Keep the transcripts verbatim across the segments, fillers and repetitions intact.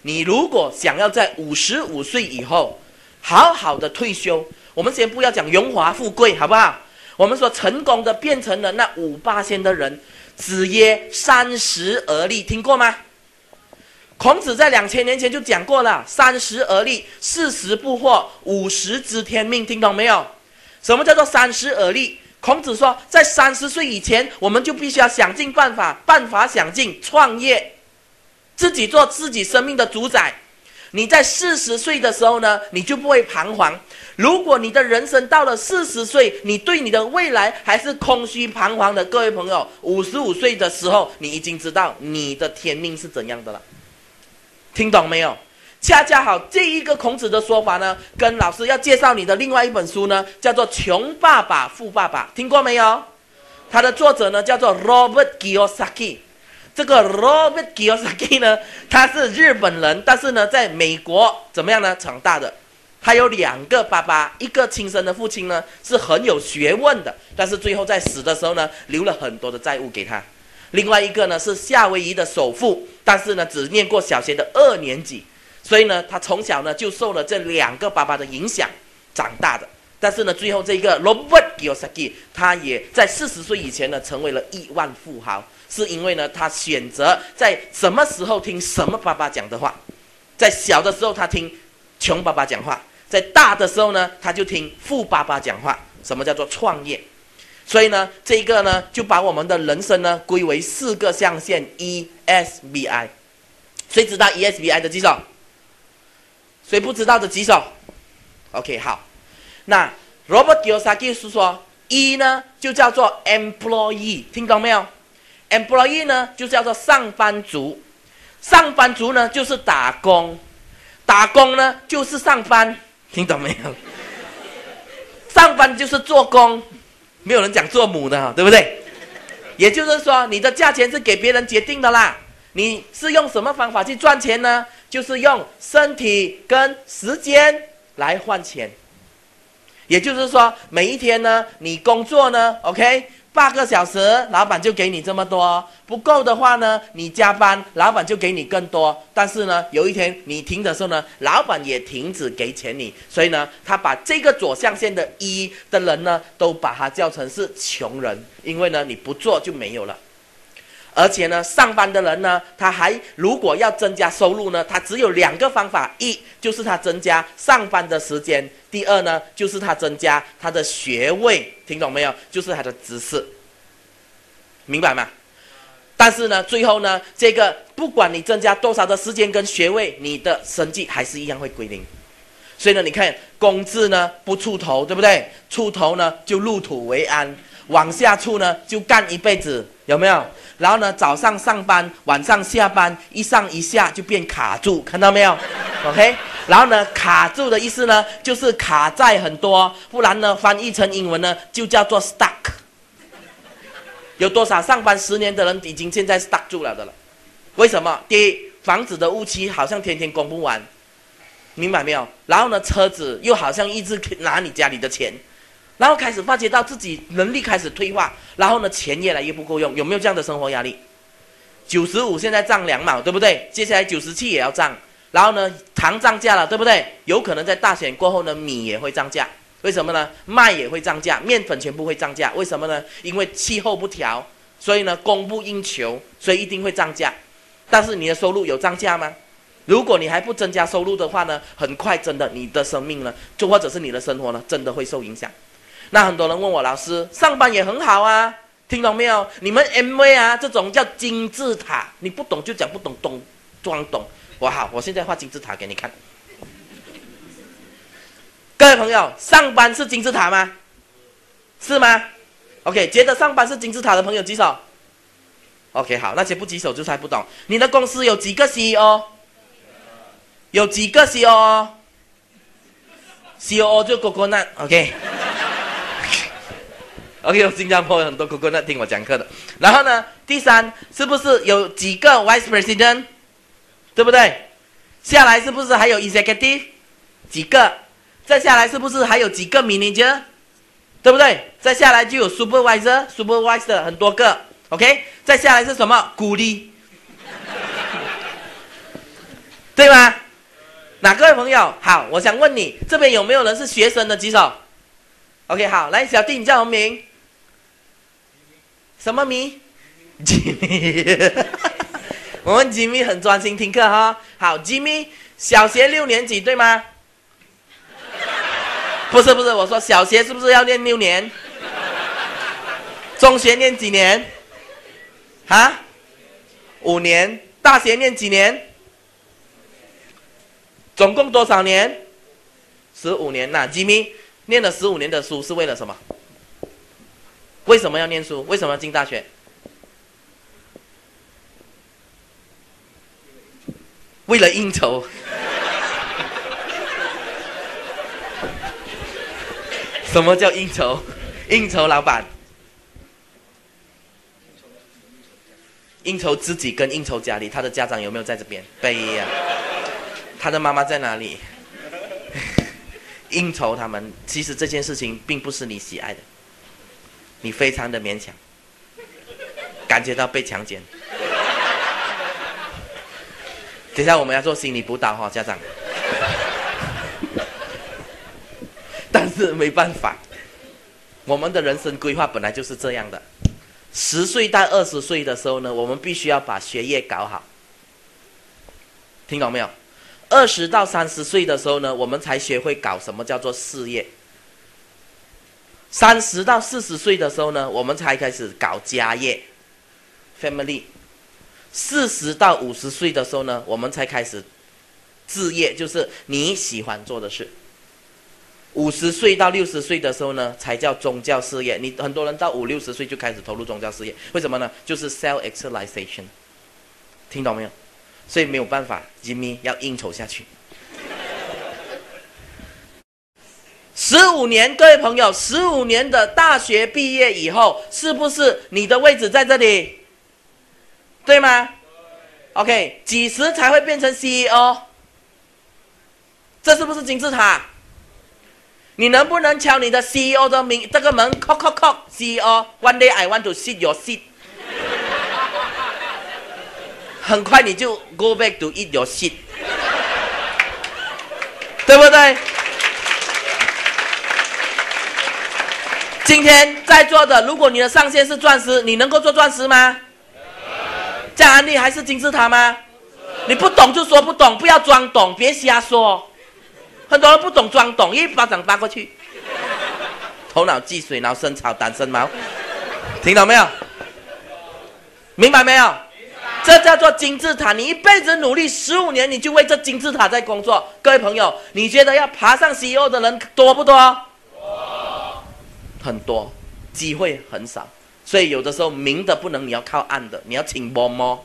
你如果想要在五十五岁以后好好的退休，我们先不要讲荣华富贵，好不好？我们说成功的变成了那五八仙的人，子曰三十而立，听过吗？孔子在两千年前就讲过了，三十而立，四十不惑，五十知天命，听懂没有？什么叫做三十而立？孔子说，在三十岁以前，我们就必须要想尽办法，办法想尽，创业，自己做自己生命的主宰。你在四十岁的时候呢，你就不会彷徨。如果你的人生到了四十岁，你对你的未来还是空虚彷徨的，各位朋友，五十五岁的时候，你已经知道你的天命是怎样的了。听懂没有？恰恰好，这一个孔子的说法呢，跟老师要介绍你的另外一本书呢，叫做《穷爸爸富爸爸》，听过没有？它的作者呢叫做 Robert Kiyosaki。这个 Robert Kiyosaki 呢，他是日本人，但是呢，在美国怎么样呢？长大的。他有两个爸爸，一个亲生的父亲呢是很有学问的，但是最后在死的时候呢，留了很多的债务给他。另外一个呢是夏威夷的首富，但是呢只念过小学的二年级，所以呢他从小呢就受了这两个爸爸的影响长大的。但是呢，最后这个 Robert Kiyosaki 他也在四十岁以前呢成为了亿万富豪。是因为呢，他选择在什么时候听什么爸爸讲的话。在小的时候，他听穷爸爸讲话；在大的时候呢，他就听富爸爸讲话。什么叫做创业？所以呢，这个呢，就把我们的人生呢归为四个象限 E S B I。谁知道 E S B I 的举手？谁不知道的举手 ？OK， 好。那 Robert Kiyosaki 是说 E 呢，就叫做 employee， 听懂没有？employee 呢就叫做上班族，上班族呢就是打工，打工呢就是上班，听懂没有？上班就是做工，没有人讲做母的，对不对？也就是说，你的价钱是给别人决定的啦。你是用什么方法去赚钱呢？就是用身体跟时间来换钱。也就是说，每一天呢，你工作呢 ，OK。八个小时，老板就给你这么多，不够的话呢，你加班，老板就给你更多。但是呢，有一天你停的时候呢，老板也停止给钱你。所以呢，他把这个左象限的一的人呢，都把它叫成是穷人，因为呢，你不做就没有了。而且呢，上班的人呢，他还如果要增加收入呢，他只有两个方法：一就是他增加上班的时间；第二呢，就是他增加他的学位。听懂没有？就是他的知识，明白吗？但是呢，最后呢，这个不管你增加多少的时间跟学位，你的生计还是一样会归零。所以呢，你看工资呢不出头，对不对？出头呢就入土为安，往下出呢就干一辈子，有没有？然后呢，早上上班，晚上下班，一上一下就变卡住，看到没有 ？OK， 然后呢，卡住的意思呢，就是卡债很多，不然呢，翻译成英文呢，就叫做 stuck。有多少上班十年的人已经现在 stuck 住了的了？为什么？第一，房子的屋期好像天天供不完，明白没有？然后呢，车子又好像一直拿你家里的钱。然后开始发觉到自己能力开始退化，然后呢，钱越来越不够用，有没有这样的生活压力？九十五现在涨两毛，对不对？接下来九十七也要涨，然后呢，糖涨价了，对不对？有可能在大选过后呢，米也会涨价，为什么呢？麦也会涨价，面粉全部会涨价，为什么呢？因为气候不调，所以呢，供不应求，所以一定会涨价。但是你的收入有涨价吗？如果你还不增加收入的话呢，很快真的你的生命呢，就或者是你的生活呢，真的会受影响。那很多人问我，老师，上班也很好啊，听懂没有？你们 M V 啊，这种叫金字塔，你不懂就讲不懂，懂装懂。我好，我现在画金字塔给你看。各位朋友，上班是金字塔吗？是吗 ？OK， 觉得上班是金字塔的朋友举手。OK， 好，那些不举手就是还不懂。你的公司有几个 C E O？ 有几个 C E O？C E O 就 Coconut，OK。OK， 新加坡有很多 Coconut 听我讲课的。然后呢，第三，是不是有几个 Vice President？ 对不对？下来是不是还有 Executive？ 几个？再下来是不是还有几个 Manager？ 对不对？再下来就有 Supervisor，Supervisor 很多个。OK， 再下来是什么？鼓励。 对吗？哪各位朋友好？我想问你，这边有没有人是学生的举手 ？OK， 好，来，小弟你叫什么名？什么名？吉米。我们吉米很专心听课哈。好，吉米，小学六年级对吗？不是不是，我说小学是不是要念六年？中学念几年？啊？五年。大学念几年？总共多少年？十五年呐。吉米念了十五年的书是为了什么？为什么要念书？为什么要进大学？为了应酬。什么叫应酬？应酬老板。应酬自己跟应酬家里，他的家长有没有在这边？背呀、啊。他的妈妈在哪里？应酬他们，其实这件事情并不是你喜爱的，你非常的勉强，感觉到被强奸。等一下我们要做心理辅导哈，家长。但是没办法，我们的人生规划本来就是这样的。十岁到二十岁的时候呢，我们必须要把学业搞好，听懂没有？二十到三十岁的时候呢，我们才学会搞什么叫做事业。三十到四十岁的时候呢，我们才开始搞家业 ，family。四十到五十岁的时候呢，我们才开始置业，就是你喜欢做的事。五十岁到六十岁的时候呢，才叫宗教事业。你很多人到五六十岁就开始投入宗教事业，为什么呢？就是 self actualization， 听懂没有？所以没有办法 ，Jimmy 要应酬下去。十五年，各位朋友，十五年的大学毕业以后，是不是你的位置在这里？对吗 ？OK， 几时才会变成 C E O？ 这是不是金字塔？你能不能敲你的 C E O 的名这个门 ？Knock knock knock C E O，One day I want to sit your seat。很快你就 go back to eat your shit， 对不对？今天在座的，如果你的上限是钻石，你能够做钻石吗？这样安利还是金字塔吗？你不懂就说不懂，不要装懂，别瞎说。很多人不懂装懂，一巴掌打过去，头脑积水，然后生草，单身毛，听到没有？明白没有？这叫做金字塔。你一辈子努力十五年，你就为这金字塔在工作。各位朋友，你觉得要爬上 C E O 的人多不多？多，很多，机会很少。所以有的时候明的不能，你要靠暗的，你要请嬷嬷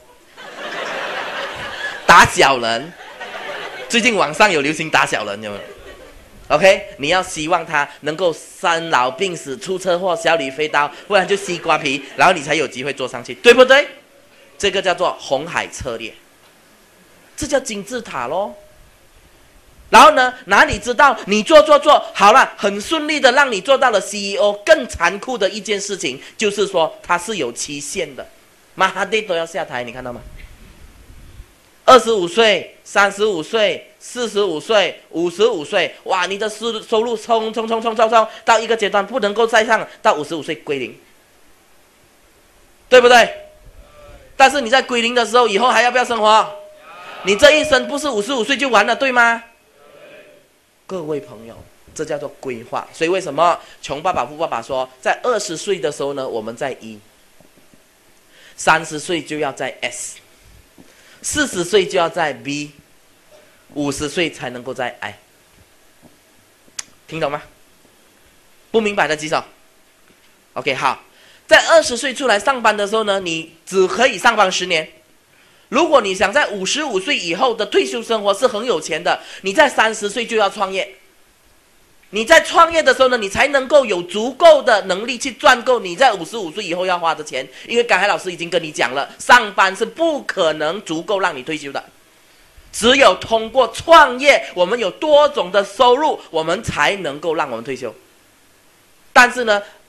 打小人。最近网上有流行打小人，有没有 ？OK， 你要希望他能够生老病死、出车祸、小李飞刀，不然就西瓜皮，然后你才有机会坐上去，对不对？这个叫做红海策略，这叫金字塔咯。然后呢，哪里知道你做做做好了，很顺利的让你做到了 C E O。更残酷的一件事情就是说，它是有期限的，马哈蒂都要下台，你看到吗？二十五岁、三十五岁、四十五岁、五十五岁，哇，你的收收入冲冲冲冲冲冲到一个阶段不能够再上，到五十五岁归零，对不对？但是你在归零的时候，以后还要不要生活？你这一生不是五十五岁就完了，对吗？各位朋友，这叫做规划。所以为什么穷爸爸富爸爸说，在二十岁的时候呢，我们在 E， 三十岁就要在 S， 四十岁就要在 B， 五十岁才能够在 I。 听懂吗？不明白的举手。 OK， 好，在二十岁出来上班的时候呢，你只可以上班十年。如果你想在五十五岁以后的退休生活是很有钱的，你在三十岁就要创业。你在创业的时候呢，你才能够有足够的能力去赚够你在五十五岁以后要花的钱。因为刚才老师已经跟你讲了，上班是不可能足够让你退休的，只有通过创业，我们有多种的收入，我们才能够让我们退休。但是呢，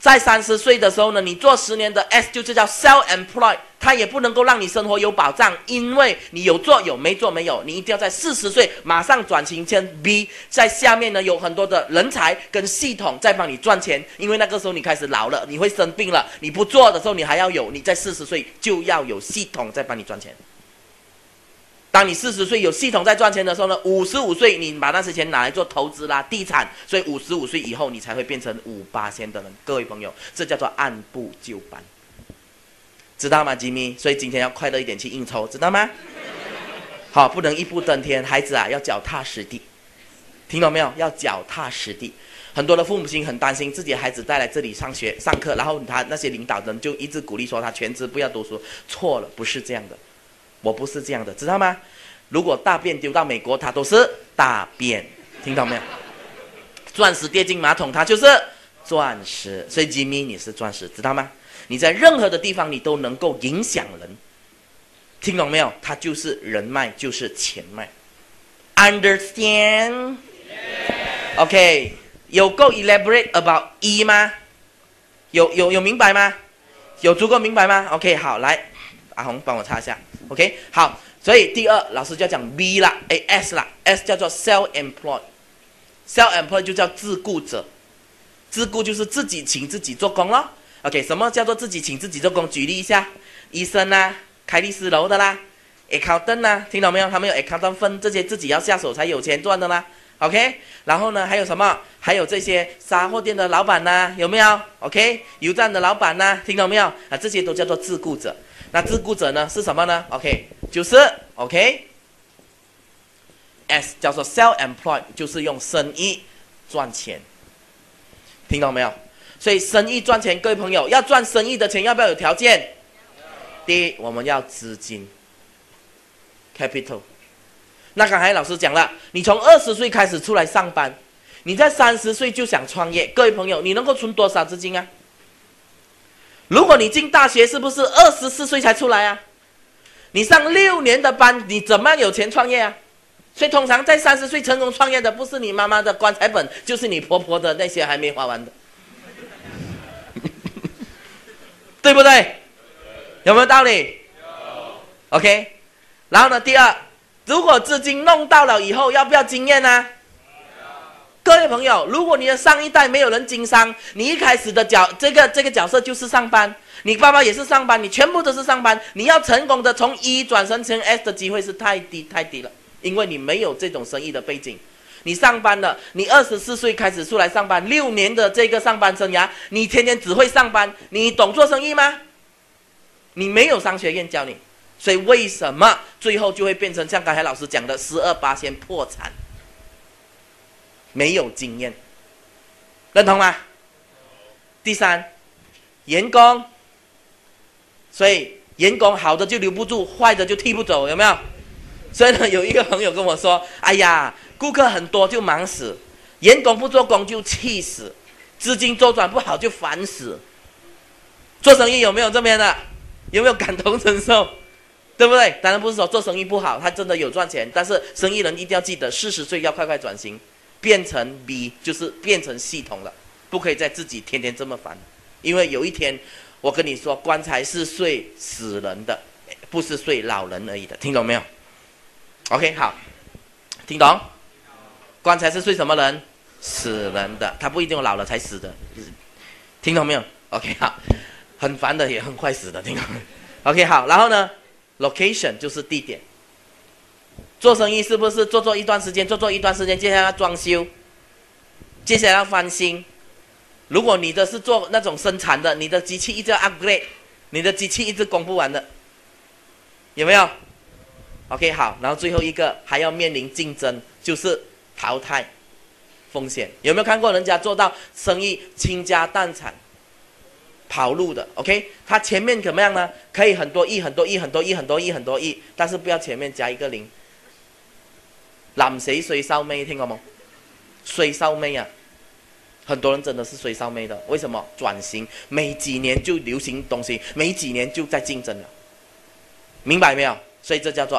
在三十岁的时候呢，你做十年的 S 就是叫 self-employed， 它也不能够让你生活有保障，因为你有做有，没做没有，你一定要在四十岁马上转型成 B， 在下面呢有很多的人才跟系统在帮你赚钱，因为那个时候你开始老了，你会生病了，你不做的时候你还要有，你在四十岁就要有系统在帮你赚钱。当你四十岁有系统在赚钱的时候呢，五十五岁你把那些钱拿来做投资啦、地产，所以五十五岁以后你才会变成五八仙的人。各位朋友，这叫做按部就班，知道吗，吉米？所以今天要快乐一点去应酬，知道吗？好，不能一步登天，孩子啊，要脚踏实地，听到没有？要脚踏实地。很多的父母亲很担心自己的孩子带来这里上学上课，然后他那些领导人就一直鼓励说他全职不要读书，错了，不是这样的。我不是这样的，知道吗？如果大便丢到美国，它都是大便，听到没有？钻石跌进马桶，它就是钻石。所以吉米，你是钻石，知道吗？你在任何的地方，你都能够影响人，听懂没有？它就是人脉，就是钱脉。Understand？ OK， 有够 elaborate about E 吗？有有有明白吗？有足够明白吗 ？OK， 好，来，阿红帮我擦一下。OK， 好，所以第二老师就要讲 B 啦，哎 S 啦 ，S 叫做 self-employed，self-employed 就叫自雇者，自雇就是自己请自己做工咯。OK， 什么叫做自己请自己做工？举例一下，医生啦，开律师楼的啦 ，accountant 啦，听到没有？他们有 accountant 分，这些自己要下手才有钱赚的啦。OK， 然后呢，还有什么？还有这些杂货店的老板呐，有没有 ？OK， 油站的老板呐，听到没有？啊，这些都叫做自雇者。那自雇者呢是什么呢 ？OK， 就是 OK，S 叫做 self-employed， 就是用生意赚钱，听到没有？所以生意赚钱，各位朋友要赚生意的钱，要不要有条件？第一，我们要资金 ，capital。那刚才老师讲了，你从二十岁开始出来上班，你在三十岁就想创业，各位朋友，你能够存多少资金啊？如果你进大学，是不是二十四岁才出来啊？你上六年的班，你怎么有钱创业啊？所以通常在三十岁成功创业的，不是你妈妈的棺材本，就是你婆婆的那些还没花完的，对不对？有没有道理？有。OK， 然后呢，第二，如果资金弄到了以后，要不要经验呢？各位朋友，如果你的上一代没有人经商，你一开始的角这个这个角色就是上班，你爸爸也是上班，你全部都是上班，你要成功的从 E 转成成 S 的机会是太低太低了，因为你没有这种生意的背景。你上班了，你二十四岁开始出来上班，六年的这个上班生涯，你天天只会上班，你懂做生意吗？你没有商学院教你，所以为什么最后就会变成像刚才老师讲的十二八仙破产？没有经验，认同吗？第三，员工，所以员工好的就留不住，坏的就踢不走，有没有？所以呢，有一个朋友跟我说：“哎呀，顾客很多就忙死，员工不做工就气死，资金周转不好就烦死。”做生意有没有这边的？有没有感同身受？对不对？当然不是说做生意不好，他真的有赚钱，但是生意人一定要记得，四十岁要快快转型。变成 B 就是变成系统了，不可以再自己天天这么烦，因为有一天我跟你说，棺材是睡死人的，不是睡老人而已的，听懂没有 ？OK， 好，听懂？棺材是睡什么人？死人的，他不一定老了才死的，听懂没有 ？OK， 好，很烦的也很快死的，听懂没有 ？OK， 好，然后呢 ，location 就是地点。做生意是不是做做一段时间，做做一段时间，接下来要装修，接下来要翻新。如果你的是做那种生产的，你的机器一直要 upgrade， 你的机器一直供不完的，有没有 ？OK， 好，然后最后一个还要面临竞争，就是淘汰风险。有没有看过人家做到生意倾家荡产、跑路的 ？OK， 他前面怎么样呢？可以很多亿、很多亿、很多亿、很多亿、很多亿，但是不要前面加一个零。攬死水燒尾，聽過冇？水燒尾啊，很多人真的是水燒尾的。為什麼？轉型沒幾年就流行東西，沒幾年就在競爭了，明白沒有？所以這叫做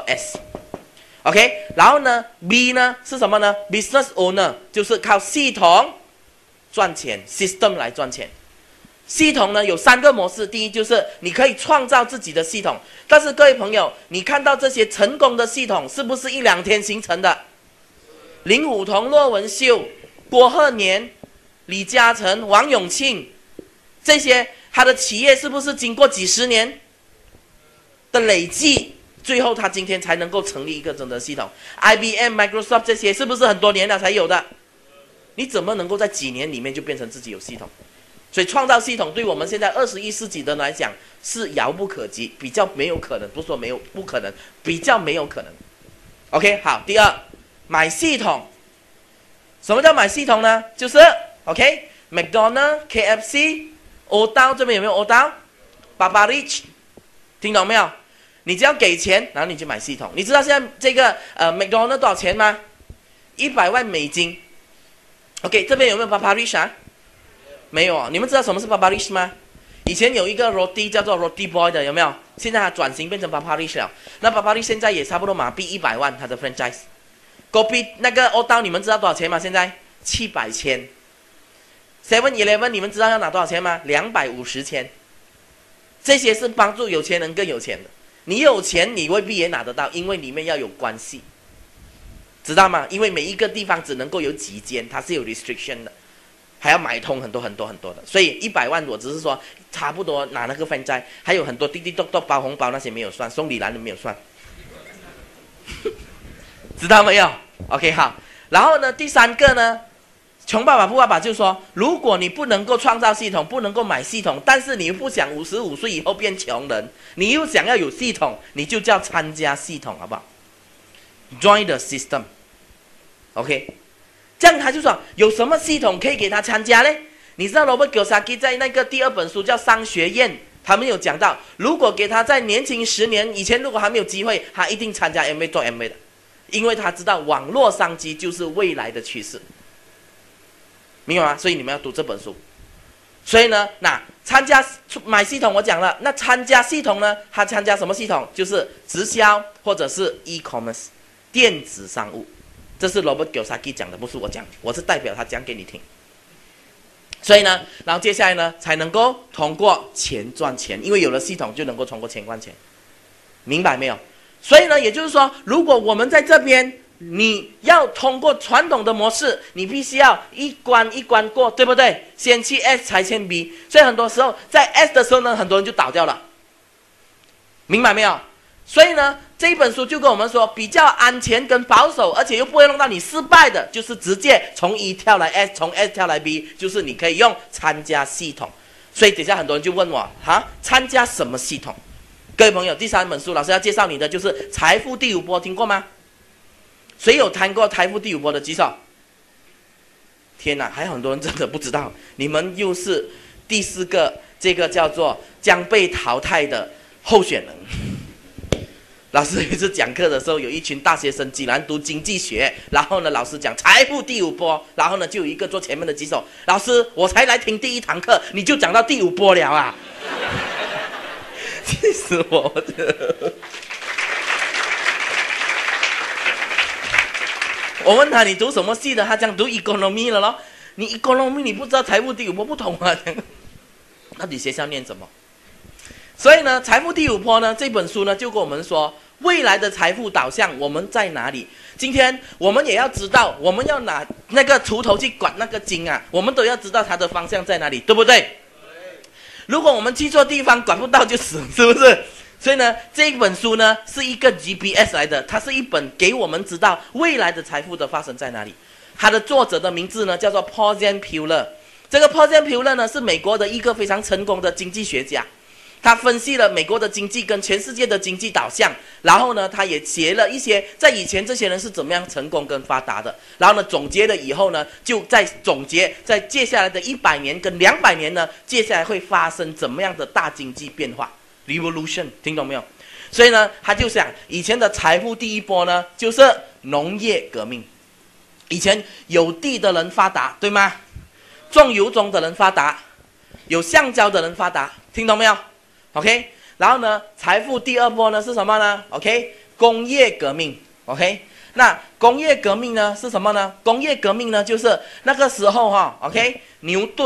S。OK， 然後呢 ，B 呢是什麼呢 ？Business owner 就是靠系統賺錢 ，system 來賺錢。 系统呢有三个模式，第一就是你可以创造自己的系统，但是各位朋友，你看到这些成功的系统是不是一两天形成的？林虎彤、骆文秀、郭鹤年、李嘉诚、王永庆，这些他的企业是不是经过几十年的累计，最后他今天才能够成立一个真的系统 ？I B M、Microsoft 这些是不是很多年了才有的？你怎么能够在几年里面就变成自己有系统？所以创造系统对我们现在二十一世纪的人来讲是遥不可及，比较没有可能，不是说没有不可能，比较没有可能。OK， 好，第二，买系统。什么叫买系统呢？就是 OK，McDonald、K F C、欧刀这边有没有欧刀 ？Barbarich， 听懂没有？你只要给钱，然后你就买系统。你知道现在这个呃 McDonald 多少钱吗？一百万美金。OK， 这边有没有 Barbarich 啊？没有啊，你们知道什么是 Barbarich 吗？以前有一个 Roti 叫做 Roti Boy 的，有没有？现在它转型变成 Barbarich 了。那 Barbarich 现在也差不多马币一百万，它的 franchise。Kopi 那个欧刀你们知道多少钱吗？现在七百千。Seven Eleven 你们知道要拿多少钱吗？两百五十千。这些是帮助有钱人更有钱的。你有钱，你未必也拿得到，因为里面要有关系，知道吗？因为每一个地方只能够有几间，它是有 restriction 的。还要买通很多很多很多的，所以一百万我只是说差不多拿那个分债，还有很多滴滴咚咚包红包那些没有算，送礼篮的没有算，知道没有 ？OK 好，然后呢，第三个呢，穷爸爸富爸爸就说，如果你不能够创造系统，不能够买系统，但是你又不想五十五岁以后变穷人，你又想要有系统，你就叫参加系统好不好 ？Join the system，OK。这样他就说有什么系统可以给他参加呢？你知道 Robert Kiyosaki 在那个第二本书叫《商学院》，他们有讲到，如果给他在年轻十年以前，如果还没有机会，他一定参加 M B A 做 M B A 的，因为他知道网络商机就是未来的趋势，明白吗？所以你们要读这本书。所以呢，那参加买系统我讲了，那参加系统呢，他参加什么系统？就是直销或者是 e-commerce 电子商务。这是 Robert Kiyosaki 讲的，不是我讲，我是代表他讲给你听。所以呢，然后接下来呢，才能够通过钱赚钱，因为有了系统就能够通过钱赚钱，明白没有？所以呢，也就是说，如果我们在这边，你要通过传统的模式，你必须要一关一关过，对不对？先去 S 才签 B， 所以很多时候在 S 的时候呢，很多人就倒掉了，明白没有？所以呢，这一本书就跟我们说，比较安全跟保守，而且又不会弄到你失败的，就是直接从 E 跳来 S， 从 S 跳来 B， 就是你可以用参加系统。所以底下很多人就问我，哈，参加什么系统？各位朋友，第三本书老师要介绍你的就是《财富第五波》，听过吗？谁有谈过《财富第五波》的举手？天哪，还有很多人真的不知道，你们又是第四个这个叫做将被淘汰的候选人。老师有一次讲课的时候，有一群大学生竟然读经济学，然后呢，老师讲财富第五波，然后呢，就有一个坐前面的举手，老师，我才来听第一堂课，你就讲到第五波了啊！气死我了！我问他你读什么系的，他讲读 economy 了咯。你 economy 你不知道财富第五波不同啊？到底学校念什么？所以呢，财富第五波呢这本书呢就跟我们说，未来的财富导向我们在哪里？今天我们也要知道，我们要拿那个锄头去管那个金啊，我们都要知道它的方向在哪里，对不对？如果我们去错地方，管不到就死，是不是？所以呢，这一本书呢是一个 G P S 来的，它是一本给我们知道未来的财富的发生在哪里。它的作者的名字呢叫做 Paul Zimbardo。这个 Paul Zimbardo 呢是美国的一个非常成功的经济学家。他分析了美国的经济跟全世界的经济导向，然后呢，他也写了一些在以前这些人是怎么样成功跟发达的，然后呢，总结了以后呢，就在总结在接下来的一百年跟两百年呢，接下来会发生怎么样的大经济变化 ，revolution， 听懂没有？所以呢，他就想以前的财富第一波呢，就是农业革命，以前有地的人发达，对吗？种油种的人发达，有橡胶的人发达，听懂没有？OK， 然后呢，财富第二波呢是什么呢 ？OK， 工业革命。OK， 那工业革命呢是什么呢？工业革命呢就是那个时候哈 ，OK， 牛顿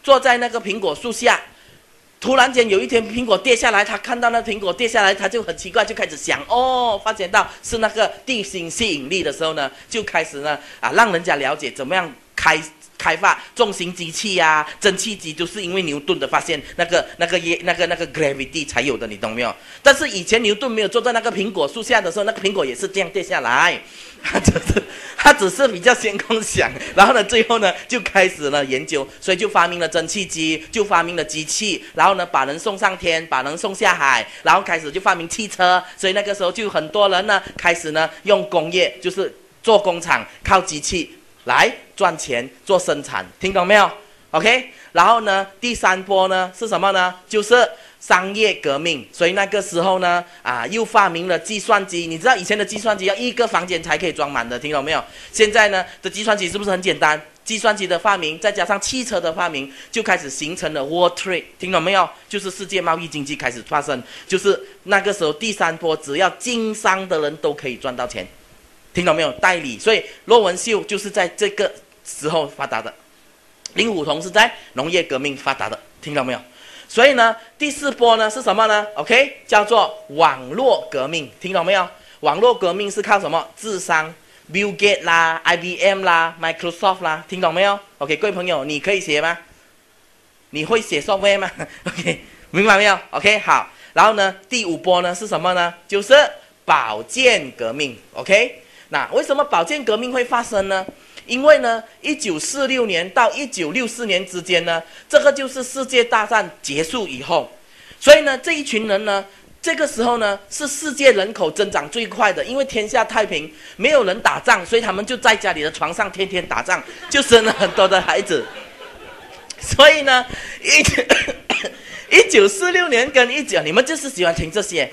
坐在那个苹果树下。突然间有一天苹果跌下来，他看到那苹果跌下来，他就很奇怪，就开始想哦，发现到是那个地心吸引力的时候呢，就开始呢啊，让人家了解怎么样开开发重型机器啊，蒸汽机，就是因为牛顿的发现，那个那个那个那个 gravity 才有的，你懂没有？但是以前牛顿没有坐在那个苹果树下的时候，那个苹果也是这样跌下来，他只是他只是比较先空想，然后呢，最后呢就开始了研究，所以就发明了蒸汽机，就发明了机器，然后呢把人送上天，把人送下海，然后开始就发明汽车，所以那个时候就很多人呢开始呢用工业，就是做工厂，靠机器来赚钱做生产，听懂没有 ？OK， 然后呢，第三波呢是什么呢？就是商业革命。所以那个时候呢，啊，又发明了计算机。你知道以前的计算机要一个房间才可以装满的，听懂没有？现在呢的计算机是不是很简单？计算机的发明，再加上汽车的发明，就开始形成了 World Trade， 听懂没有？就是世界贸易经济开始发生。就是那个时候第三波，只要经商的人都可以赚到钱。听懂没有？代理，所以骆文秀就是在这个时候发达的，令狐冲是在农业革命发达的，听懂没有？所以呢，第四波呢是什么呢 ？OK， 叫做网络革命，听懂没有？网络革命是靠什么？智商 ，Bill Gates 啦 ，I B M 啦 ，Microsoft 啦，听懂没有 ？OK， 各位朋友，你可以写吗？你会写 software 吗 ？OK， 明白没有 ？OK， 好。然后呢，第五波呢是什么呢？就是保健革命 ，OK。那为什么保健革命会发生呢？因为呢，一九四六年到一九六四年之间呢，这个就是世界大战结束以后，所以呢，这一群人呢，这个时候呢，是世界人口增长最快的，因为天下太平，没有人打仗，所以他们就在家里的床上天天打仗，就生了很多的孩子。所以呢，一一九四六年跟一九，你们就是喜欢听这些。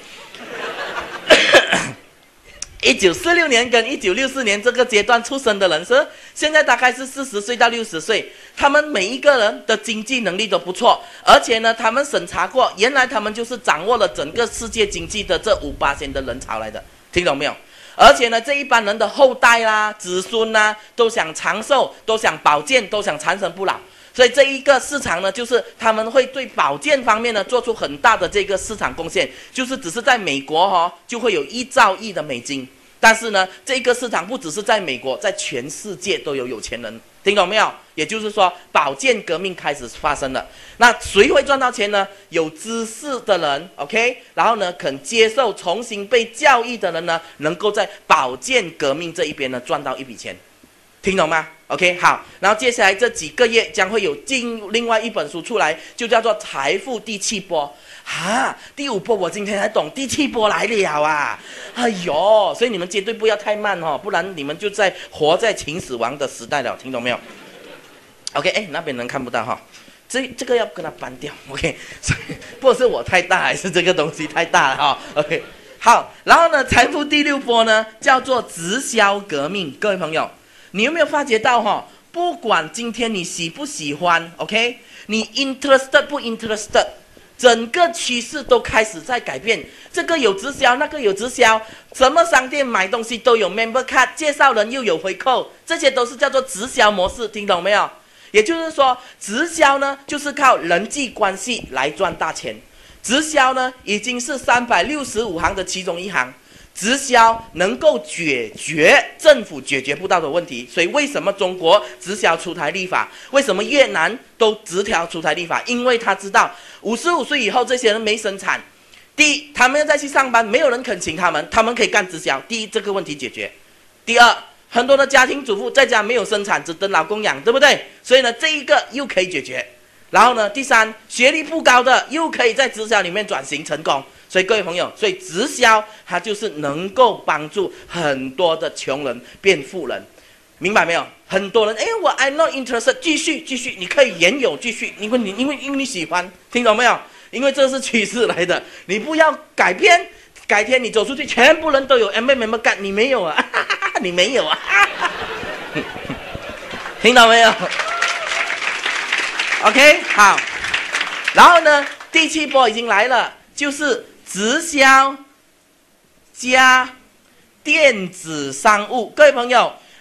一九四六年跟一九六四年这个阶段出生的人是现在大概是四十岁到六十岁，他们每一个人的经济能力都不错，而且呢，他们审查过，原来他们就是掌握了整个世界经济的这五八千的人潮来的，听懂没有？而且呢，这一般人的后代啦、子孙啦，都想长寿，都想保健，都想长生不老。所以这一个市场呢，就是他们会对保健方面呢做出很大的这个市场贡献，就是只是在美国哦，就会有一兆亿的美金。但是呢，这个市场不只是在美国，在全世界都有有钱人，听懂没有？也就是说，保健革命开始发生了。那谁会赚到钱呢？有知识的人 ，OK， 然后呢，肯接受重新被教育的人呢，能够在保健革命这一边呢赚到一笔钱，听懂吗？ OK， 好，然后接下来这几个月将会有进另外一本书出来，就叫做《财富第七波》啊。第五波我今天才懂，第七波来了啊！哎呦，所以你们绝对不要太慢哦，不然你们就在活在秦始皇的时代了，听懂没有 ？OK， 哎，那边人看不到哈、哦，这这个要跟他搬掉 ，OK， 所以不是我太大，还是这个东西太大了哈、哦、，OK， 好，然后呢，财富第六波呢叫做直销革命，各位朋友。你有没有发觉到哈、哦？不管今天你喜不喜欢 ，OK， 你 interested 不 interested， 整个趋势都开始在改变。这个有直销，那个有直销，什么商店买东西都有 member card， 介绍人又有回扣，这些都是叫做直销模式，听懂没有？也就是说，直销呢就是靠人际关系来赚大钱。直销呢已经是三百六十五行的其中一行。直销能够解决政府解决不到的问题，所以为什么中国直销出台立法？为什么越南都直条出台立法？因为他知道五十五岁以后这些人没生产，第一，他们要再去上班，没有人肯请他们，他们可以干直销。第一，这个问题解决；第二，很多的家庭主妇在家没有生产，只等老公养，对不对？所以呢，这一个又可以解决。然后呢，第三，学历不高的又可以在直销里面转型成功。所以各位朋友，所以直销它就是能够帮助很多的穷人变富人，明白没有？很多人，哎，我 I'm not interested， 继续继续，你可以沿有继续，因为你因为因为你喜欢，听懂没有？因为这是趋势来的，你不要改变，改天你走出去，全部人都有 M M M 干，你没有啊？你没有啊？听到没有 ？OK， 好，然后呢，第七波已经来了，就是直销加电子商务。各位朋友，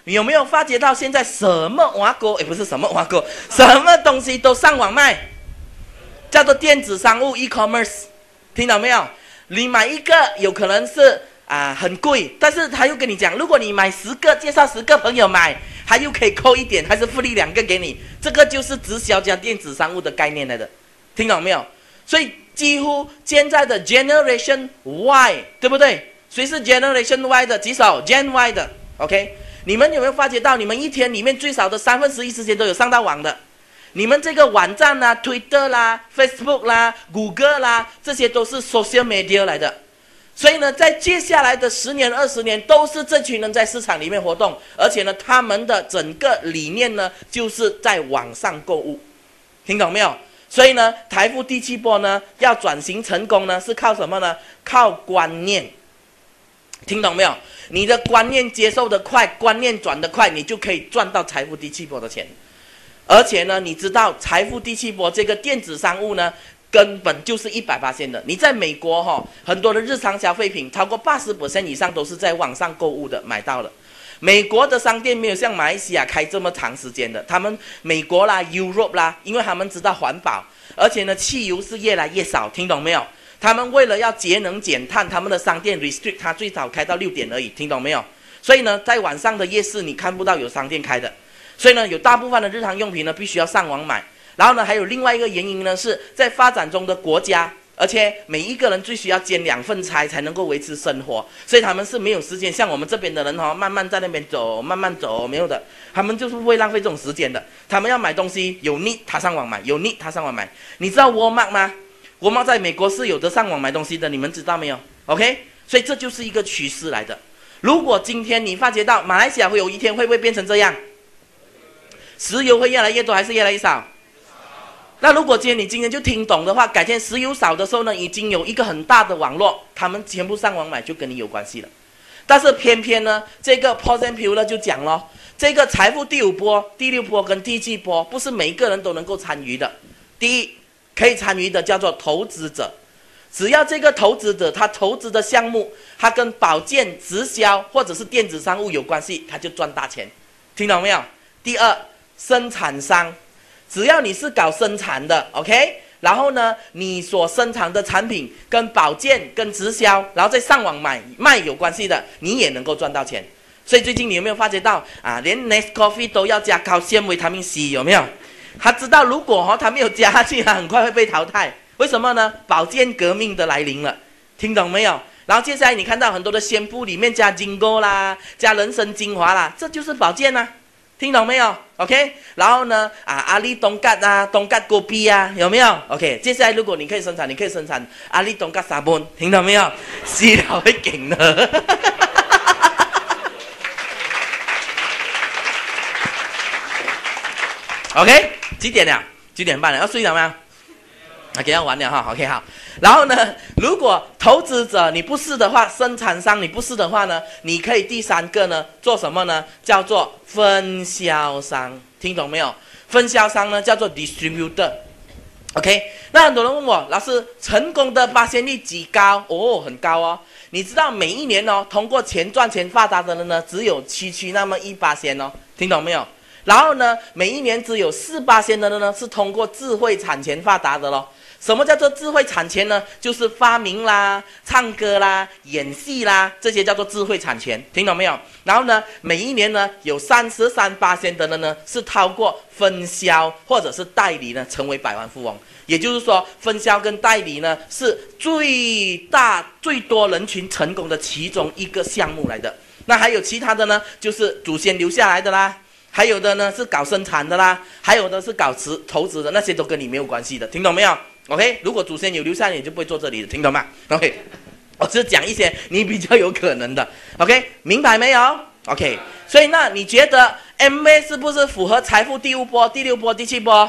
你有没有发觉到现在什么挖沟？也不是什么挖沟，什么东西都上网卖，叫做电子商务 e-commerce， 听到没有？你买一个有可能是啊、呃、很贵，但是他又跟你讲，如果你买十个，介绍十个朋友买，他又可以扣一点，还是复利两个给你，这个就是直销加电子商务的概念来的，听懂没有？所以几乎现在的 Generation Y， 对不对？谁是 Generation Y 的？举手 ，Gen Y 的 ，OK。你们有没有发觉到，你们一天里面最少的三分之一时间都有上到网的？你们这个网站啦、Twitter 啦、Facebook 啦、Google 啦，这些都是 social media 来的。所以呢，在接下来的十年、二十年，都是这群人在市场里面活动，而且呢，他们的整个理念呢，就是在网上购物，听懂没有？所以呢，台富第七波呢，要转型成功呢，是靠什么呢？靠观念，听懂没有？你的观念接受的快，观念转得快，你就可以赚到财富第七波的钱。而且呢，你知道财富第七波这个电子商务呢，根本就是一百趴的。你在美国哈、哦，很多的日常消费品超过八十 percent 以上都是在网上购物的，买到了。美国的商店没有像马来西亚开这么长时间的，他们美国啦、Europe 啦，因为他们知道环保，而且呢，汽油是越来越少，听懂没有？他们为了要节能减碳，他们的商店 restrict 它最少开到六点而已，听懂没有？所以呢，在晚上的夜市你看不到有商店开的，所以呢，有大部分的日常用品呢必须要上网买。然后呢，还有另外一个原因呢，是在发展中的国家，而且每一个人最需要兼两份差才能够维持生活，所以他们是没有时间像我们这边的人哦，慢慢在那边走，慢慢走，没有的，他们就是不会浪费这种时间的。他们要买东西，有 need 他上网买，有 need 他上网买。你知道 Walmart 吗？Walmart 在美国是有的上网买东西的，你们知道没有 ？OK， 所以这就是一个趋势来的。如果今天你发觉到马来西亚会有一天会不会变成这样？石油会越来越多还是越来越少？那如果今天你今天就听懂的话，改天石油少的时候呢，已经有一个很大的网络，他们全部上网买就跟你有关系了。但是偏偏呢，这个 Paul Zanpil 呢就讲咯，这个财富第五波、第六波跟第七波，不是每一个人都能够参与的。第一，可以参与的叫做投资者，只要这个投资者他投资的项目，他跟保健、直销或者是电子商务有关系，他就赚大钱，听懂没有？第二，生产商，只要你是搞生产的 ，OK， 然后呢，你所生产的产品跟保健、跟直销，然后再上网买卖有关系的，你也能够赚到钱。所以最近你有没有发觉到啊？连 Nescoffee 都要加高纤维他命 C， 有没有？他知道如果、哦、他没有加下去，他很快会被淘汰。为什么呢？保健革命的来临了，听懂没有？然后接下来你看到很多的宣布里面加金钩啦，加人参精华啦，这就是保健啊，听懂没有 ？OK， 然后呢啊，阿里东嘎啊，东嘎果皮啊，有没有 ？OK， 接下来如果你可以生产，你可以生产阿里东嘎沙本，听懂没有？洗了会劲的。OK， 几点了？几点半了？要睡了吗？ OK， 要完了哈。OK， 好。然后呢，如果投资者你不是的话，生产商你不是的话呢，你可以第三个呢做什么呢？叫做分销商，听懂没有？分销商呢叫做 distributor。OK， 那很多人问我，老师，成功的发现率极高？哦，很高哦。你知道每一年哦，通过钱赚钱发达的人呢，只有区区那么一巴仙哦，听懂没有？然后呢，每一年只有四巴仙的人呢，是通过智慧产权发达的咯。什么叫做智慧产权呢？就是发明啦、唱歌啦、演戏啦，这些叫做智慧产权，听懂没有？然后呢，每一年呢，有三十三巴仙的人呢，是透过分销或者是代理呢，成为百万富翁。也就是说，分销跟代理呢，是最大最多人群成功的其中一个项目来的。那还有其他的呢，就是祖先留下来的啦。还有的呢是搞生产的啦，还有的是搞投投资的，那些都跟你没有关系的，听懂没有 ？OK， 如果祖先有留下来，你就不会坐这里的，听懂吗 ？OK， 我只讲一些你比较有可能的 ，OK， 明白没有 ？OK， 所以那你觉得 M A 是不是符合财富第五波、第六波、第七波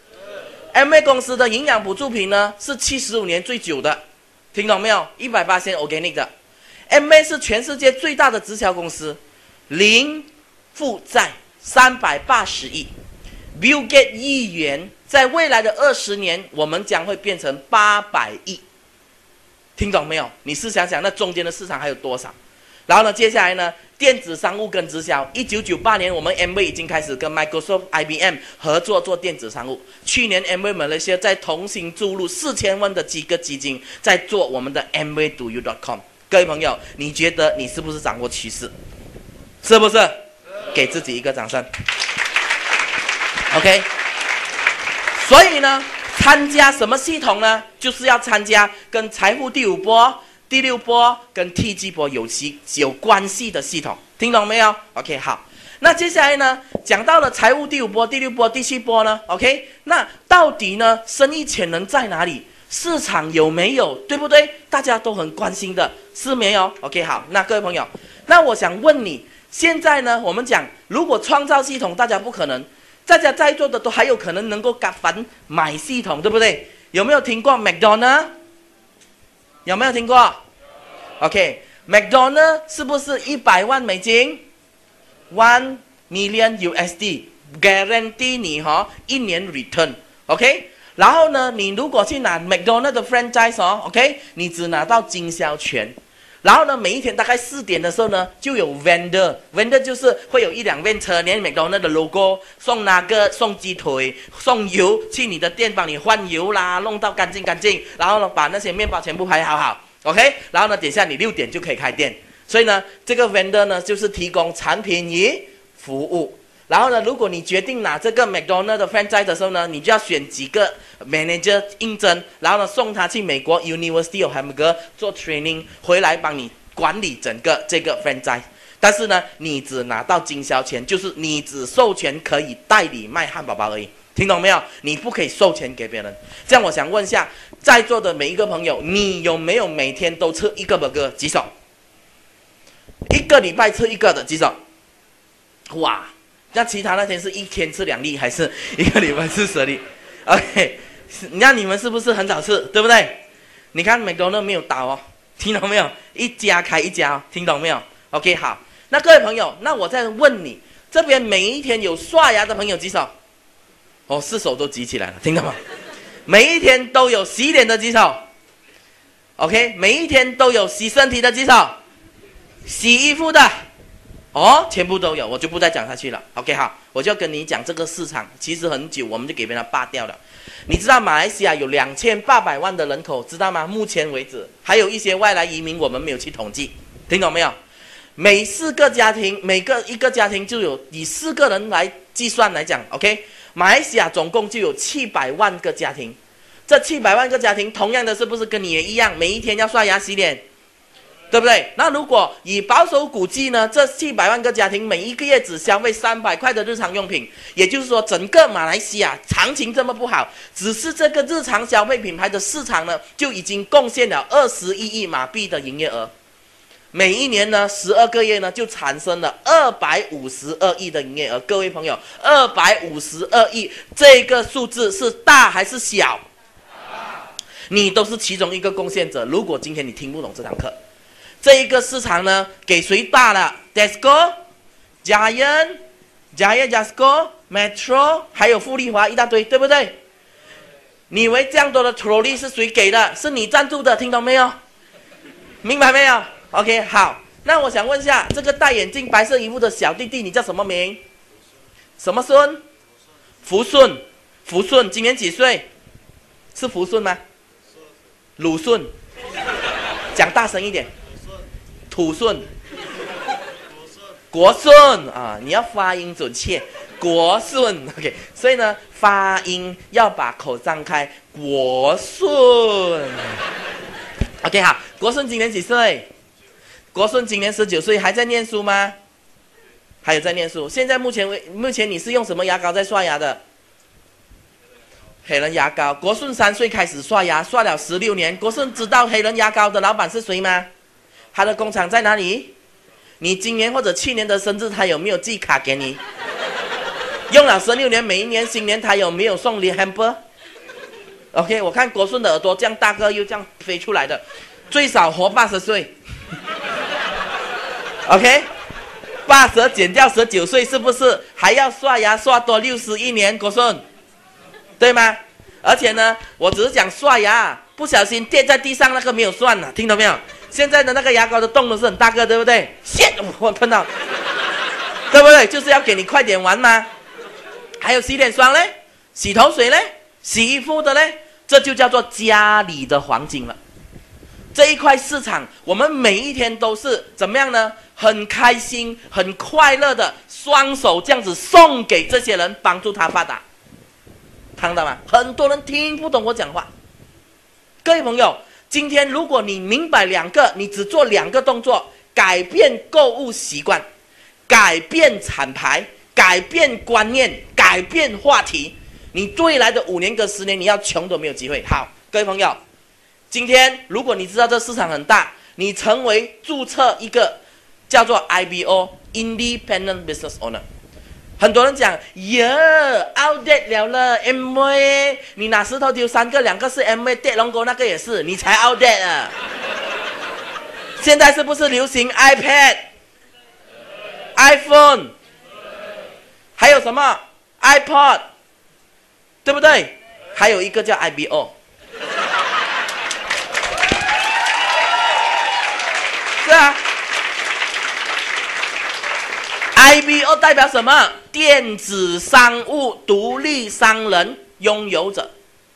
？M A 公司的营养补助品呢是七十五年最久的，听懂没有？一百八十 organic 的 ，M A 是全世界最大的直销公司，零负债。三百八十亿 ，Bill Gates 亿元，在未来的二十年，我们将会变成八百亿，听懂没有？你试想想，那中间的市场还有多少？ 然后呢，接下来呢，电子商务跟直销。一九九八年，我们 Amway 已经开始跟 Microsoft、I B M 合作做电子商务。去年 Amway Malaysia 在同行注入四千万的几个基金，在做我们的 Amway Do You dot com。各位朋友，你觉得你是不是掌握趋势？是不是？给自己一个掌声。OK。所以呢，参加什么系统呢？就是要参加跟财富第五波、第六波跟 T G 波有其有关系的系统，听懂没有 ？OK， 好。那接下来呢，讲到了财务第五波、第六波、第七波呢 ？OK， 那到底呢，生意潜能在哪里？市场有没有？对不对？大家都很关心的，是没有 ？OK， 好。那各位朋友，那我想问你，现在呢，我们讲如果创造系统，大家不可能。大家在座的都还有可能能够敢反买系统，对不对？有没有听过 McDonald？ 有没有听过 ？OK，McDonald 是不是一百万美金 ？One million U S D guarantee 你哈、哦、一年 return，OK？、Okay? 然后呢，你如果去拿 McDonald 的 franchise 哦 ，OK？ 你只拿到经销权。然后呢，每一天大概四点的时候呢，就有 vendor，vendor 就是会有一两辆车，连 McDonald 的 logo， 送那个送鸡腿，送油，去你的店帮你换油啦，弄到干净干净，然后呢，把那些面包全部排好好 ，OK， 然后呢，等下你六点就可以开店。所以呢，这个 vendor 呢，就是提供产品与服务。然后呢，如果你决定拿这个 McDonald 的 franchise 的时候呢，你就要选几个 manager 应征，然后呢送他去美国 University of Hamburg 做 training， 回来帮你管理整个这个 franchise。但是呢，你只拿到经销权，就是你只授权可以代理卖汉堡包而已，听懂没有？你不可以授权给别人。这样我想问一下，在座的每一个朋友，你有没有每天都吃一个 burger？ 举手。一个礼拜吃一个的举手。哇！那其他那天是一天吃两粒，还是一个礼拜吃十粒 ？OK， 那你们是不是很少吃，对不对？你看美国那没有倒哦，听懂没有？一家开一家、哦，听懂没有 ？OK， 好。那各位朋友，那我再问你，这边每一天有刷牙的朋友举手。哦，四手都举起来了，听到吗？每一天都有洗脸的举手。OK， 每一天都有洗身体的举手，洗衣服的。哦，全部都有，我就不再讲下去了。OK， 好，我就跟你讲这个市场其实很久，我们就给别人扒掉了。你知道马来西亚有两千八百万的人口，知道吗？目前为止，还有一些外来移民，我们没有去统计，听懂没有？每四个家庭，每个一个家庭就有以四个人来计算来讲 ，OK， 马来西亚总共就有七百万个家庭。这七百万个家庭，同样的是不是跟你也一样，每一天要刷牙洗脸？对不对？那如果以保守估计呢，这七百万个家庭每一个月只消费三百块的日常用品，也就是说，整个马来西亚行情这么不好，只是这个日常消费品牌的市场呢，就已经贡献了二十一亿马币的营业额。每一年呢，十二个月呢，就产生了二百五十二亿的营业额。各位朋友，二百五十二亿这个数字是大还是小？你都是其中一个贡献者。如果今天你听不懂这堂课，这一个市场呢，给谁大了 ？Giant、Giant、Jasco、Metro， 还有富丽华一大堆，对不对？你以为这样多的 trolley 是谁给的？是你赞助的，听懂没有？明白没有 ？OK， 好。那我想问一下，这个戴眼镜、白色衣服的小弟弟，你叫什么名？什么顺？福顺。福顺，今年几岁？是福顺吗？鲁顺。讲大声一点。土顺，国顺啊，你要发音准确，国顺 ，OK。所以呢，发音要把口张开，国顺 ，OK 好。国顺今年几岁？国顺今年十九岁，还在念书吗？还有在念书。现在目前为目前你是用什么牙膏在刷牙的？黑人牙膏。国顺三岁开始刷牙，刷了十六年。国顺知道黑人牙膏的老板是谁吗？他的工厂在哪里？你今年或者去年的生日，他有没有寄卡给你？用了十六年，每一年新年他有没有送你 hamper？ OK， 我看国顺的耳朵这样大个又这样飞出来的，最少活八十岁。OK， 八十减掉十九岁，是不是还要刷牙刷多六十一年？国顺，对吗？而且呢，我只是讲刷牙，不小心跌在地上那个没有算了，听到没有？ 现在的那个牙膏的洞都是很大个，对不对？现我碰到，对不对？就是要给你快点完吗？还有洗脸霜嘞，洗头水嘞，洗衣服的嘞，这就叫做家里的黄金了。这一块市场，我们每一天都是怎么样呢？很开心、很快乐的，双手这样子送给这些人，帮助他发达。看到吗？很多人听不懂我讲话。各位朋友，今天如果你明白两个，你只做两个动作，改变购物习惯，改变厂牌，改变观念，改变话题，你未来的五年跟十年，你要穷都没有机会。好，各位朋友。今天，如果你知道这市场很大，你成为注册一个叫做 I B O（Independent Business Owner）。很多人讲，耶 ，outdate 了了 ，M V， 你拿石头丢三个，两个是 M V， 跌龙沟那个也是，你才 outdate 啊。现在是不是流行 iPad、iPhone， 还有什么 iPod， 对不对？还有一个叫 I B O。是啊 ，I B O 代表什么？电子商务独立商人拥有者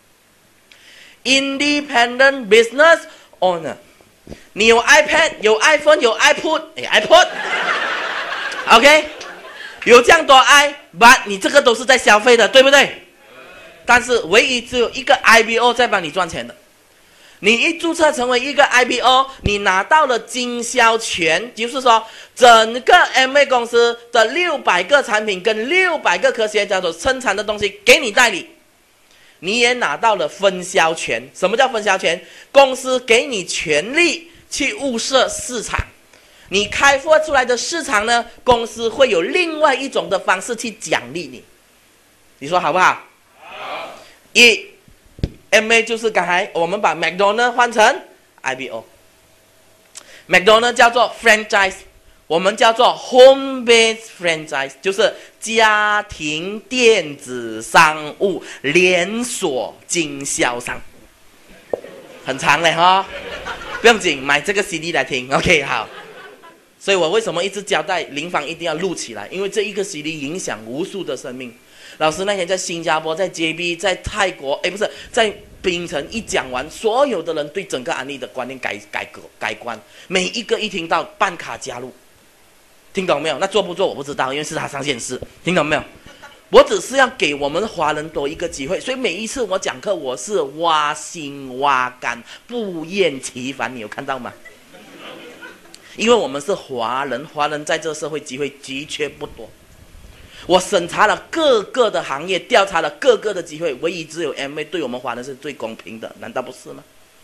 ，Independent Business Owner。你有 iPad， 有 iPhone， 有 iPod， 哎 iPod，OK， 有这样多 i，but 你这个都是在消费的，对不对？但是唯一只有一个 I B O 在帮你赚钱的。你一注册成为一个 I B O， 你拿到了经销权，就是说整个 M A 公司的六百个产品跟六百个科学家所生产的东西给你代理，你也拿到了分销权。什么叫分销权？公司给你权利去物色市场，你开发出来的市场呢，公司会有另外一种的方式去奖励你。你说好不好？好。一M A 就是刚才我们把 McDonald 换成 I B O，McDonald 叫做 franchise， 我们叫做 home-based franchise， 就是家庭电子商务连锁经销商，很长嘞哈，不用紧，买这个 C D 来听 ，OK 好。所以我为什么一直交代林芳一定要录起来，因为这一个 C D 影响无数的生命。老师那天在新加坡，在 J B， 在泰国，哎，不是在槟城一讲完，所有的人对整个安利的观念改改革改观，每一个一听到办卡加入，听懂没有？那做不做我不知道，因为是他上线师，听懂没有？我只是要给我们华人多一个机会，所以每一次我讲课，我是挖心挖肝，不厌其烦，你有看到吗？因为我们是华人，华人在这个社会机会的确不多。我审查了各个的行业，调查了各个的机会，唯一只有 M A 对我们华人是最公平的，难道不是吗？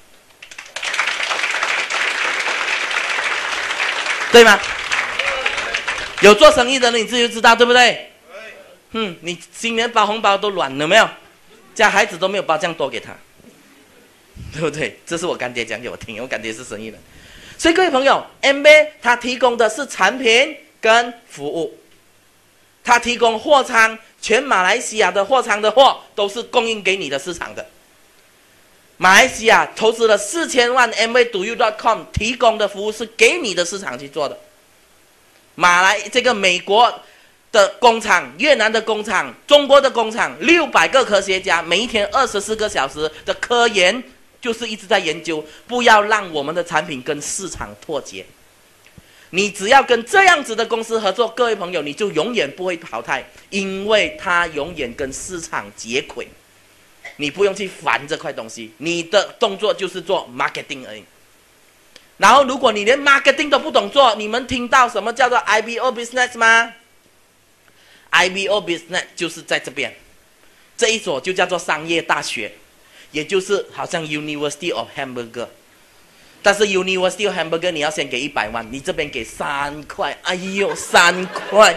对吗？有做生意的人你自己就知道，对不对？嗯，你今年包红包都软了没有？家孩子都没有包这样多给他，对不对？这是我干爹讲给我听，我干爹是生意人。所以各位朋友 ，M A 它提供的是产品跟服务。他提供货仓，全马来西亚的货仓的货都是供应给你的市场的。马来西亚投资了四千万 M A Do You dot com 提供的服务是给你的市场去做的。马来这个美国的工厂、越南的工厂、中国的工厂，六百个科学家，每一天二十四个小时的科研，就是一直在研究，不要让我们的产品跟市场脱节。你只要跟这样子的公司合作，各位朋友，你就永远不会淘汰，因为它永远跟市场接轨。你不用去烦这块东西，你的动作就是做 marketing 而已。然后，如果你连 marketing 都不懂做，你们听到什么叫做 I B O business 吗 ？I B O business 就是在这边，这一所就叫做商业大学，也就是好像 University of Hamburger。但是 University of Hamburger 你要先给一百万，你这边给三块，哎呦，三块，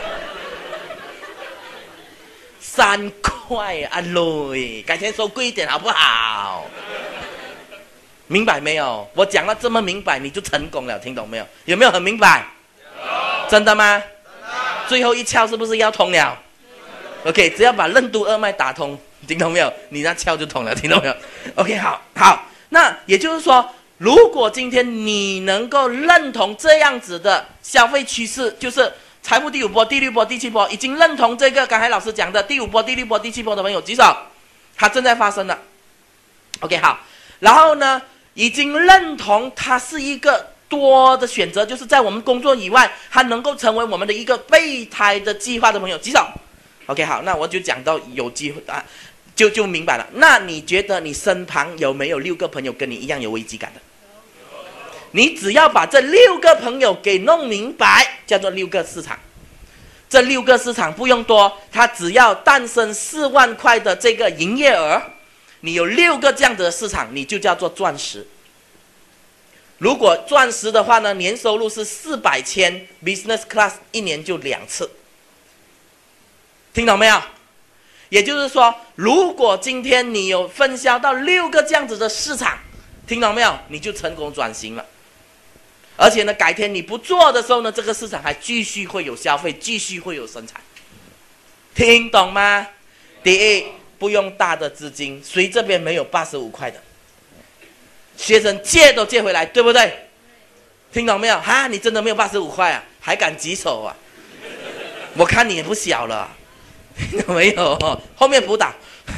三块啊，累，改天收贵一点好不好？明白没有？我讲了这么明白，你就成功了，听懂没有？有没有很明白？有。真的吗？真的。最后一窍是不是要通了 ？OK， 只要把任督二脉打通，听懂没有？你那窍就通了，听懂没有 ？OK， 好，好，那也就是说。 如果今天你能够认同这样子的消费趋势，就是财富第五波、第六波、第七波，已经认同这个刚才老师讲的第五波、第六波、第七波的朋友举手，它正在发生了。OK， 好，然后呢，已经认同它是一个多的选择，就是在我们工作以外，它能够成为我们的一个备胎的计划的朋友举手。OK， 好，那我就讲到有机会啊，就就明白了。那你觉得你身旁有没有六个朋友跟你一样有危机感的？你只要把这六个朋友给弄明白，叫做六个市场。这六个市场不用多，它只要诞生四万块的这个营业额，你有六个这样的市场，你就叫做钻石。如果钻石的话呢，年收入是四百千 ，business class 一年就两次，听懂没有？也就是说，如果今天你有分销到六个这样子的市场，听懂没有？你就成功转型了。而且呢，改天你不做的时候呢，这个市场还继续会有消费，继续会有生产，听懂吗？第一，不用大的资金，谁这边没有八十五块的？学生借都借回来，对不对？听懂没有？哈，你真的没有八十五块啊？还敢举手啊？我看你也不小了，听懂没有？后面辅导，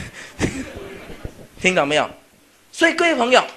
听懂没有？所以各位朋友。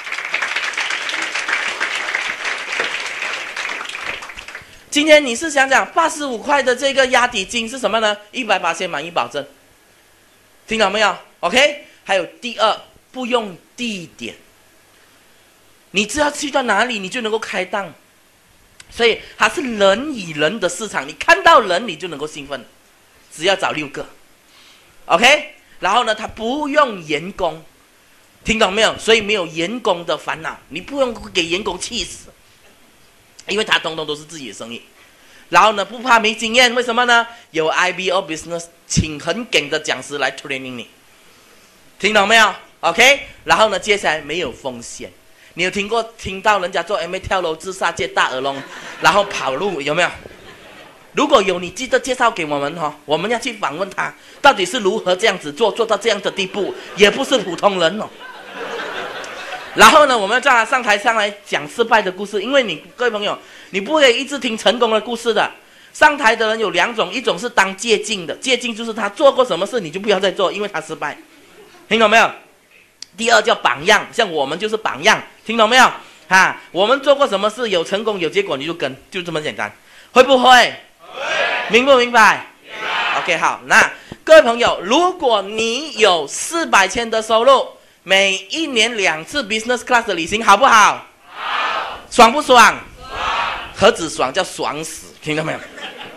今天你是想讲八十五块的这个押底金是什么呢？一百八十满意保证，听到没有 ？OK， 还有第二，不用地点，你只要去到哪里，你就能够开档，所以它是人与人的市场，你看到人你就能够兴奋，只要找六个 ，OK， 然后呢，它不用员工，听懂没有？所以没有员工的烦恼，你不用给员工气死。因为他通通都是自己的生意，然后呢，不怕没经验，为什么呢？有 I B O Business 请很梗的讲师来 training 你，听懂没有 ？OK， 然后呢，接下来没有风险。你有听过听到人家做 M A 跳楼自杀借大耳窿，然后跑路有没有？如果有，你记得介绍给我们哈、哦，我们要去访问他，到底是如何这样子做，做到这样的地步，也不是普通人哦。然后呢，我们叫他上台上来讲失败的故事，因为你各位朋友，你不可以一直听成功的故事的。上台的人有两种，一种是当借镜的，借镜就是他做过什么事，你就不要再做，因为他失败，听懂没有？第二叫榜样，像我们就是榜样，听懂没有？哈，我们做过什么事有成功有结果，你就跟，就这么简单，会不会？会。明不明白？明白。OK， 好，那各位朋友，如果你有四百千的收入。每一年两次 business class 的旅行，好不好？好。爽不爽？爽。何止爽，叫爽死，听到没有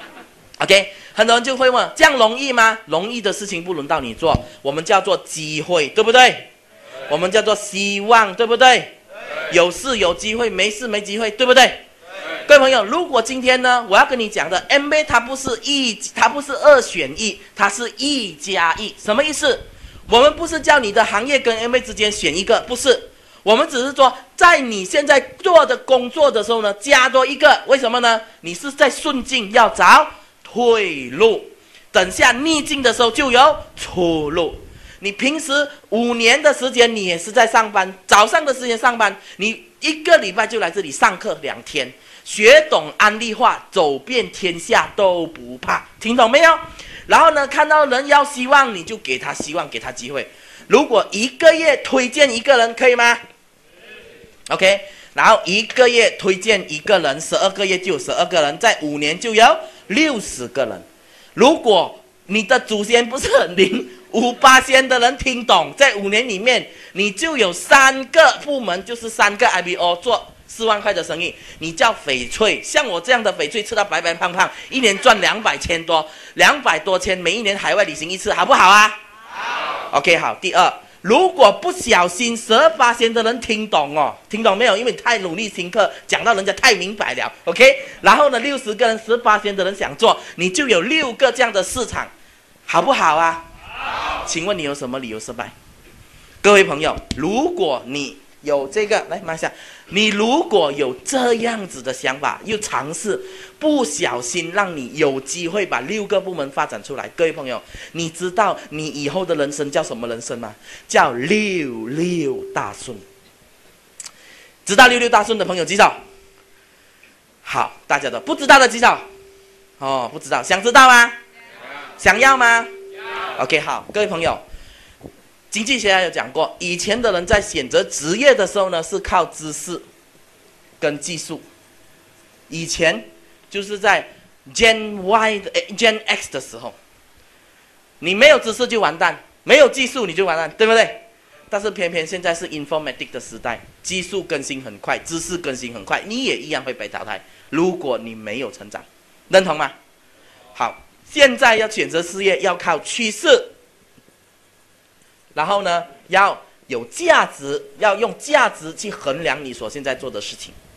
？OK， 很多人就会问，这样容易吗？容易的事情不轮到你做，我们叫做机会，对不对？对。我们叫做希望，对不对？对。有事有机会，没事没机会，对不对？对。各位朋友，如果今天呢，我要跟你讲的 M B A 它不是一，它不是二选一，它是一加一，什么意思？我们不是叫你的行业跟 M B A 之间选一个，不是，我们只是说，在你现在做的工作的时候呢，加多一个，为什么呢？你是在顺境要找退路，等下逆境的时候就有出路。你平时五年的时间，你也是在上班，早上的时间上班，你一个礼拜就来这里上课两天，学懂安利话，走遍天下都不怕，听懂没有？然后呢，看到人要希望，你就给他希望，给他机会。如果一个月推荐一个人，可以吗 ？OK， 然后一个月推荐一个人，十二个月就有十二个人，在五年就有六十个人。如果你的祖先不是零五八仙的人听懂，在五年里面，你就有三个部门，就是三个 I B O 做四万块的生意，你叫翡翠，像我这样的翡翠吃到白白胖胖，一年赚两百千多，两百多千，每一年海外旅行一次，好不好啊？好。OK， 好。第二，如果不小心十二八仙的人听懂哦，听懂没有？因为你太努力听课，讲到人家太明白了。OK， 然后呢，六十个人十八仙的人想做，你就有六个这样的市场，好不好啊？好。请问你有什么理由失败？各位朋友，如果你有这个，来马下，你如果有这样子的想法，又尝试，不小心让你有机会把六个部门发展出来，各位朋友，你知道你以后的人生叫什么人生吗？叫六六大顺。 知道六六大顺的朋友举手。好，大家都不知道的举手。哦，不知道，想知道吗？想要吗？要。OK， 好，各位朋友，经济学家有讲过，以前的人在选择职业的时候呢，是靠知识跟技术。以前就是在 Gen Y 的 Gen X 的时候，你没有知识就完蛋，没有技术你就完蛋，对不对？但是偏偏现在是 Informatic 的时代，技术更新很快，知识更新很快，你也一样会被淘汰。如果你没有成长，认同吗？好，现在要选择事业要靠趋势，然后呢，要有价值，要用价值去衡量你所现在做的事情。